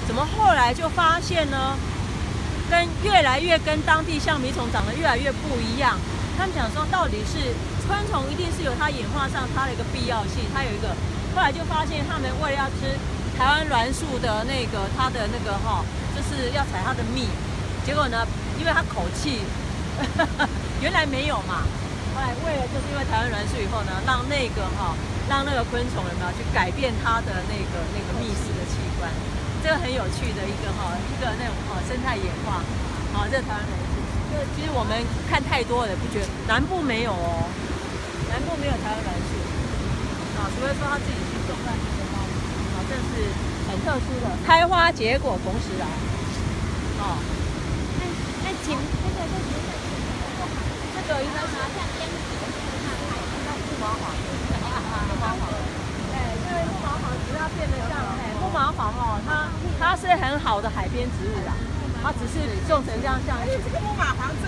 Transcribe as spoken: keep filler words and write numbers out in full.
怎么后来就发现呢？跟越来越跟当地象鼻虫长得越来越不一样。他们讲说，到底是昆虫一定是有它演化上它的一个必要性，它有一个。后来就发现，他们为了要吃台湾栾树的那个它的那个哈，就是要采它的蜜。结果呢，因为它口气原来没有嘛，后来为了就是因为台湾栾树以后呢，让那个哈，让那个昆虫有没有去改变它的那个那个觅食的器官。这个很有趣的一个哈，一个那种哈生态演化，好，这台湾栾树，这其实我们看太多了，不觉得南部没有哦，南部没有台湾栾树，啊，除非说他自己去种在那个花，啊，这是很特殊的，开花结果同时来，哦， 那那请那个就是这个应该是像烟笔的那个海像木麻黄，木麻黄，哎，因为木麻黄只要变得像哎木麻黄哦，它它是很好的海边植物啦，它只是种成这样像。 这个木麻黄